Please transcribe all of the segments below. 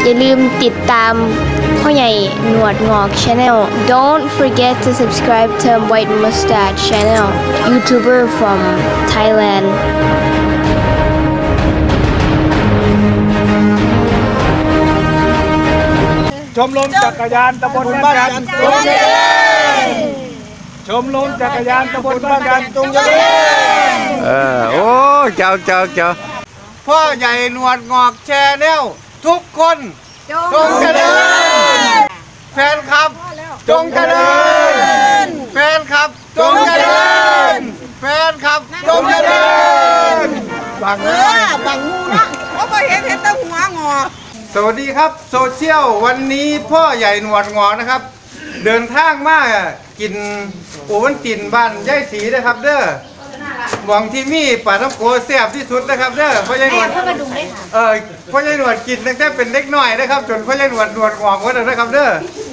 อย่าลืมติดตามพ่อใหญ่หนวดงอก Channel Don't forget to subscribe to White Mustache Channel YouTuber from Thailand ชมรมจักรยานตำบลบ้านกันชมรมจักรยานตำบลบ้านกันตรงนี้โอ้เจ้าพ่อใหญ่หนวดงอกแชร์แนวทุกคนจงเจริญแฟนคลับจงเจริญแฟนคลับจงเจริญแฟนคลับจงเจริญบังงูนะเพราะเห็นแต่หัวงอสวัสดีครับโซเชียลวันนี้พ่อใหญ่หนวดงอกนะครับเดินทางมากินโอวันตินบ้านยายศรีนะครับเด้อหวังที่มีปลาท้องโกแซ่บที่สุดนะครับเด้อพ่อใหญ่หนวดพ่อใหญ่หนวดกินตั้งแต่เป็นเล็กน้อยนะครับจนพ่อใหญ่หนวดงอกว่านะครับเด้อ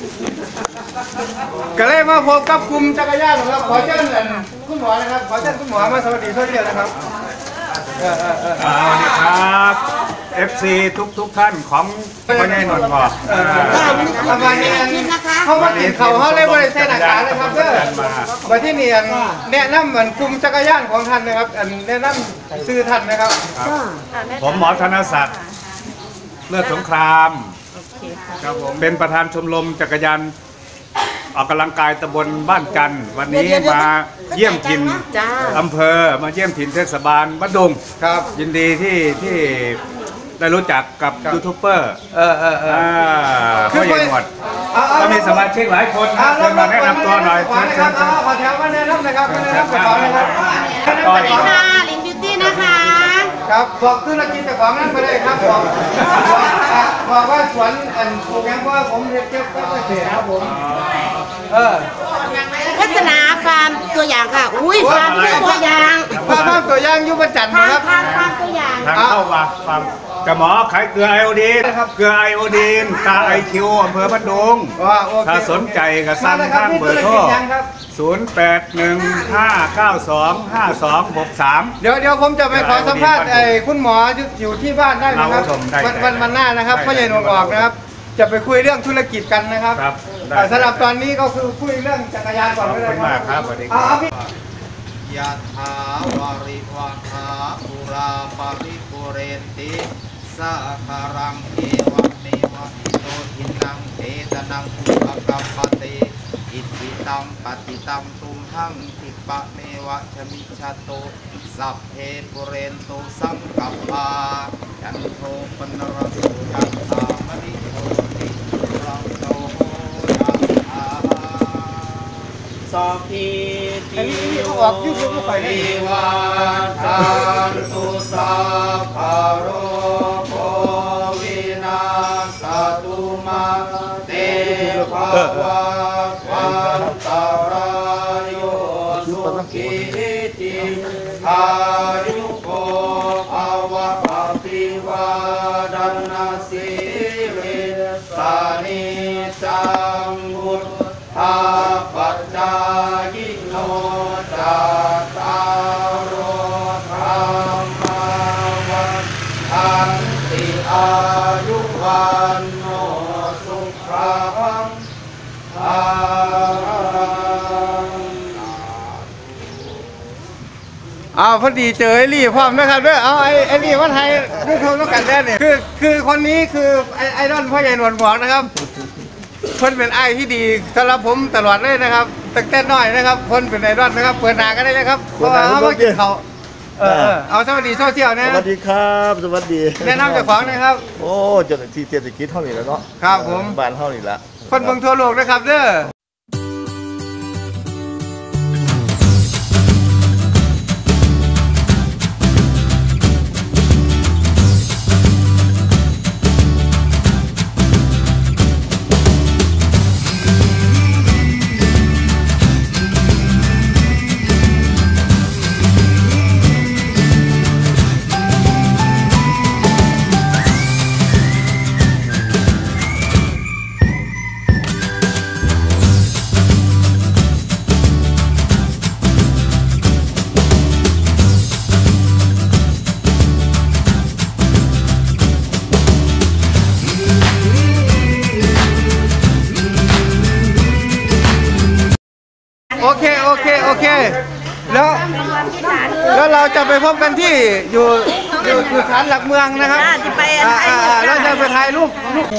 ก็เลยมาพบกับกลุ่มจักรยานนะครับขอเชิญคุณหมอนะครับขอเชิญคุณหมอมาสวัสดีโซเชียลนะครับสวัสดีครับ FC ทุกท่านของพ่อใหญ่หนวดงอกวันนี้เขามากินเขาเลยบริษัทหนักการเลยครับเด้อมาที่นี่แนะนำเหมือนกลุ่มจักรยานของท่านนะครับแนะนำซื้อท่านนะครับผมหมอธนศักดิ์เลือดสงครามครับผมเป็นประธานชมรมจักรยานออกกำลังกายตำบลบ้านจันทร์วันนี้มาเยี่ยมถิ่นอำเภอมาเยี่ยมถิ่นเทศบาลบ้านดุงครับยินดีที่ได้รู้จักกับยูทูบเบอร์พ่อใหญ่หนวดก็มีสมาชิกหลายคนเชิญมาแนะนำตัวหน่อยขอแถวมาแนะนำนะครับมาแนะนำก่อนนะครับสวัสดีค่ะลินบิวตี้นะคะครับบอกธุรกิจเจ้าของนั่นไปเลยครับบอกว่าสวนปลูกยังว่าผมเรียกเก็บก็เสียครับผมวัฒนาฟาร์มตัวอย่างค่ะอุ้ยฟาร์มตัวอย่างฟาร์มตัวอย่างยุบจันทร์ครับฟาร์มตัวอย่างทางเข้ามาฟาร์มกับหมอขายเกลือไอโอดีนเกลือไอโอดีนตาไอคิวอำเภอบ้านดุงถ้าสนใจก็สั่งทางเบอร์โทร0815925263 เดี๋ยวผมจะไปขอสัมภาษณ์คุณหมออยู่ที่บ้านได้ไหมครับวันหน้านะครับพ่อใหญ่หนวดงอกนะครับจะไปคุยเรื่องธุรกิจกันนะครับสำหรับตอนนี้ก็คือคุยเรื่องจักรยานก่อนเลยครับสวัสดีครับยะถาวาริวะหาปุราปาริปุเรนติสะคารังเอวะเมวะอิโตทินังเตตนังอุปกัปปะเตอิทิตังปฏิตังตุมหังทิปะเมวะชมิชโตสัพเพปุเรนโตสังกัปปายันโทปนรโสยันตามณิโชติรังโสสัพพิติโยวิวัชชันตุสัพพะโรโควินาศตุมาเตภวัตวันตรายโยสุขิติอายุโกภวะอภิวาทนาสิริสานิจังวุฒาปัจจายิโนจัตตารโอธรรมาวันทันติอายุวันโนสุขังภาพอดีเจอไอ้ลี่พร้อมนะครับด้วยไอ้ลี่ว่าไทยดูเขาต้องกันได้เนี่ยคือคนนี้คือไอดอลพ่อใหญ่หนวดงอกนะครับเพิ่นเป็นไอที่ดีสำหรับผมตลอดเลยนะครับตั้งแต่น้อยนะครับเพิ่นเป็นไอดอลนะครับเปิดหน้ากันได้เลยครับเพราะว่าเขามากินเขาเอาสวัสดีโซเชียลนะสวัสดีครับสวัสดีแนะนำเจ้าของนะครับโอ้เจ้าหน้าที่เศรษฐกิจเท่านี้แล้วเนาะครับผมบ้านเท่านี้ละคนเมืองทั่วโลกนะครับเด้อแล้วเราจะไปพบกันที่อยู่ศาลหลักเมืองนะครับเราจะไปถ่ายรูป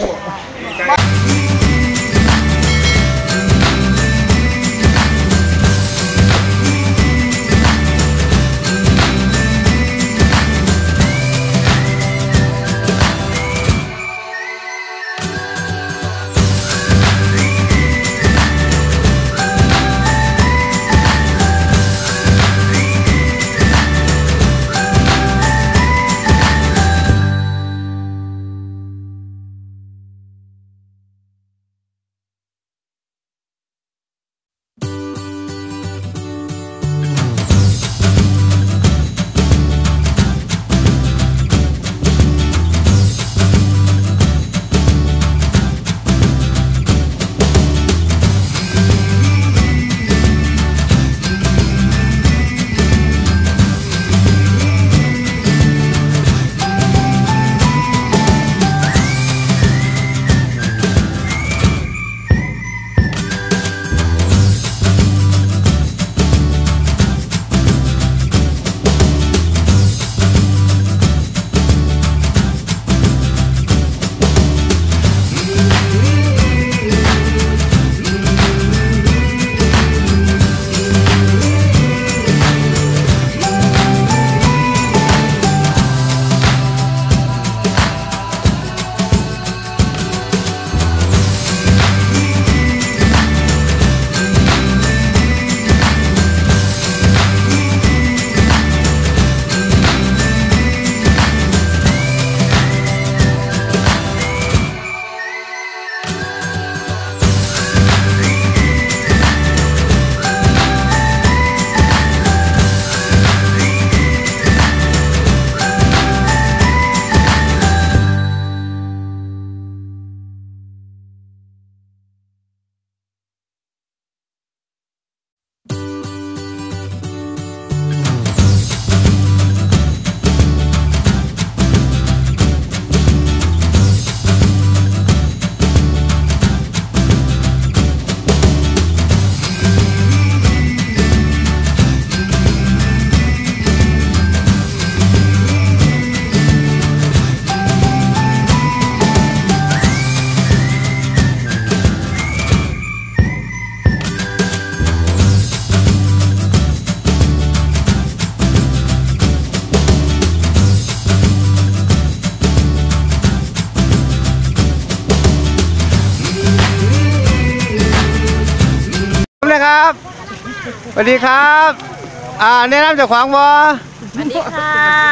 ครับสวัสดีครับแนะนำเจ้าของบ่สวัสดีค่ะ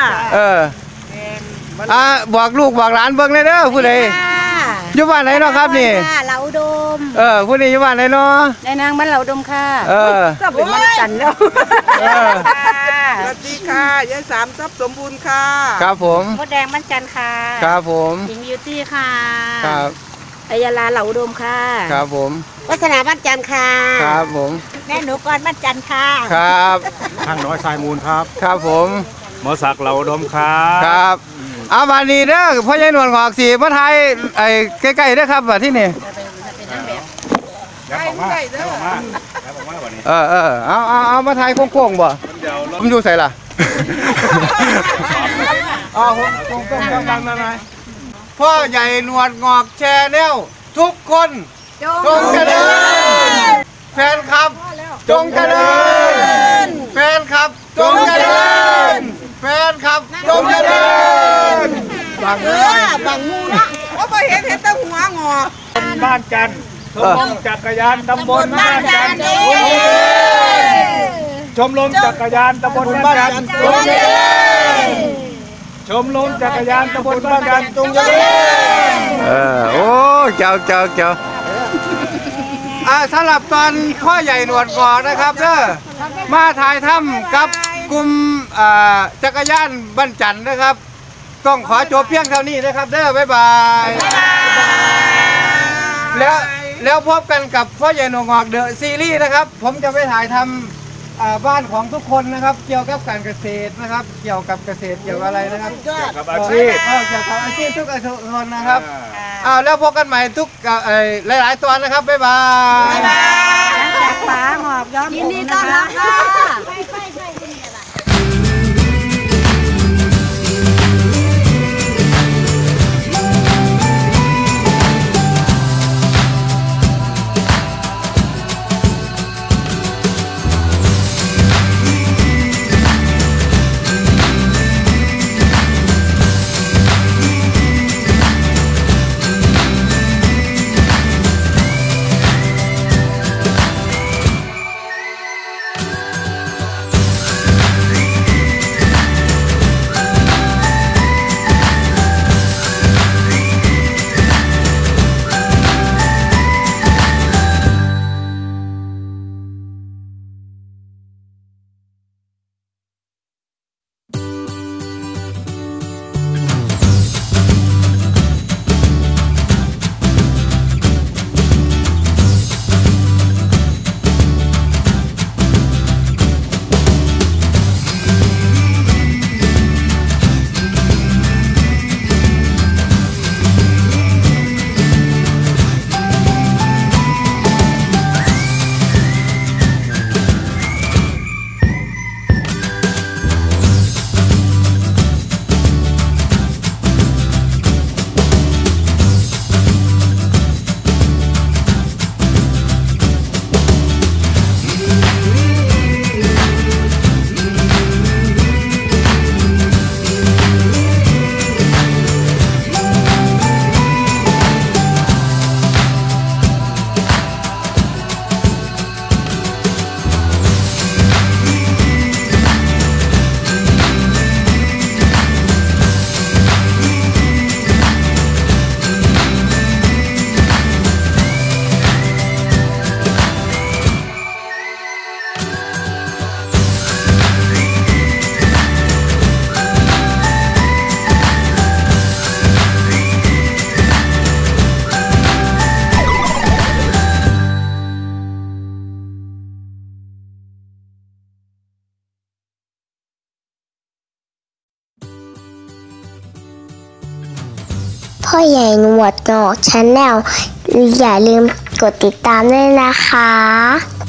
บอกลูกบอกหลานเบิ่งเลยเด้อผู้ใดอยู่บ้านไหนเนาะครับนี่เหลาดมผู้นี้อยู่บ้านไหนเนาะในนางบ้านเหลาดมค่ะก็เป็นมันกันแล้วสวัสดีค่ะยายสามทรัพย์สมบูรณ์ค่ะครับผมมดแดงมันจันค่ะครับผมหญิงบิวตี้ค่ะครับอัยยาลาเหลาดมค่ะครับผมวัฒนาบ้านจันค่ะครับผมแม่หนูกรบ้านจันค่ะครับทางน้อยทรายมูลครับครับผมหมอศักดิ์เหลาดมครับครับวันนี้เด้อพ่อใหญ่หนวดงอกสีมาไทยใกล้ๆเด้อครับว่าที่นี่เอามาไทยโค้งๆบ่ผมอยู่ใส่ล่ะดังๆพ่อใหญ่หนวดงอกแชร์แนลทุกคนจงเจริญแฟนคลับจงเจริญแฟนคลับจงเจริญแฟนคลับจงเจริญบังงูนะว่าไปเห็นแต่หัวงอกบ้านจันทร์ชมรมจักรยานตำบลบ้านจันทร์ชมรมจักรยานตำบลบ้านจันทร์ชมรมจักรยานตำบลบ้านจันทร์จงเจริญโอ้เจ้าสำหรับตอนพ่อใหญ่หนวดงอกนะครับเด้อมาถ่ายถ้ำกับกลุ่มจักรยานบ้านจันทร์นะครับต้องขอจบเพียงเท่านี้นะครับเด้อบ๊ายบายแล้วพบกันกับพ่อใหญ่หนวดงอกเดอะซีรีส์นะครับผมจะไปถ่ายทำบ้านของทุกคนนะครับเกี่ยวกับการเกษตรนะครับเกี่ยวกับเกษตรเกี่ยวกับอะไรนะครับเกี่ยวกับอาชีพทุกอาชีพนะครับแล้วพบกันใหม่ทุกหลายๆตอนนะครับบ๊ายบายป๋าหอบย้อมผมนะคะพ่อใหญ่หนวดงอกชาแนลอย่าลืมกดติดตามด้วยนะคะ